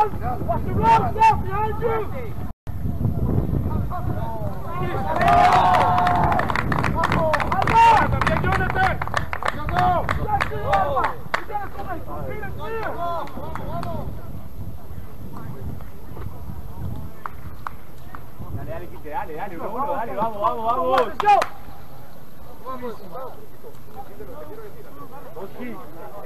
Watch the road, step behind you! También Jonathan! Dale, Quique, dale, uno, dale, vamos. Vamos!